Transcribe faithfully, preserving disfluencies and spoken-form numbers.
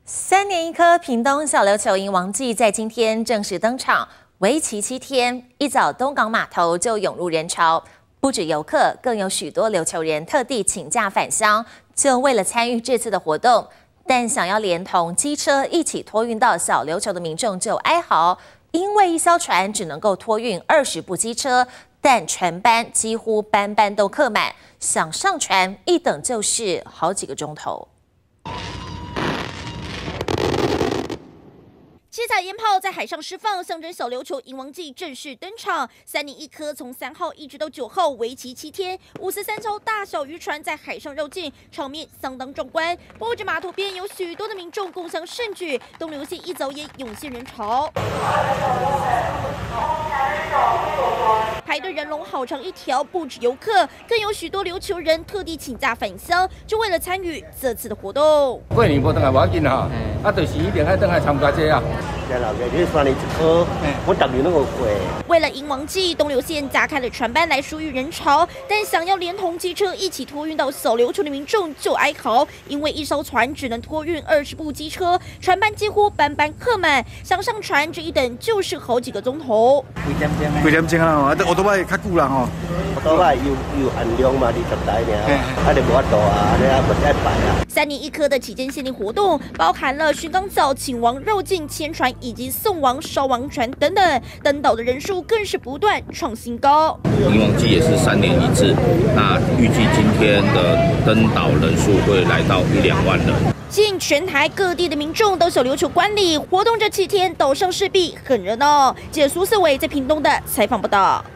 三年一颗屏东小琉球迎王祭在今天正式登场，为期七天。一早东港码头就涌入人潮，不止游客，更有许多琉球人特地请假返乡，就为了参与这次的活动。但想要连同机车一起托运到小琉球的民众就哀嚎，因为一艘船只能够托运二十部机车，但船班几乎班班都客满，想上船一等就是好几个钟头。 七彩烟炮在海上释放，象征小琉球迎王祭正式登场。三年一颗，从三号一直到九号，为期七天。五十三艘大小渔船在海上绕境，场面相当壮观。不止码头边有许多的民众共襄盛举，东流线一早也涌现人潮。 排队人龙好长一条，不止游客，更有许多琉球人特地请假返乡，就为了参与这次的活动。 过年无回来无要紧哈，啊，就是一定要回来参加这啊。 在老家就是三年一颗，我逐年拢有过。 为了迎王祭，东流线加开了船班来疏运人潮，但想要连同机车一起托运到小琉球的民众就哀嚎，因为一艘船只能托运二十部机车，船班几乎班班客满，想上船这一等就是好几个钟头。 几点钟啊？几点钟啊？啊，我都摆较久啦吼。 都摆有有限量嘛，二十台尔，啊，就无法度啊，你啊不爱摆啊。 三年一颗的期间限定活动，包含了巡港早请王绕境牵船以及送王烧王船等等，登岛的人数更是不断创新高。 迎王祭也是三年一次，那预计今天的登岛人数会来到一两万人。 吸引全台各地的民众到小琉球观礼，活动这七天岛上势必很热闹。记者苏思伟在屏东的采访报道。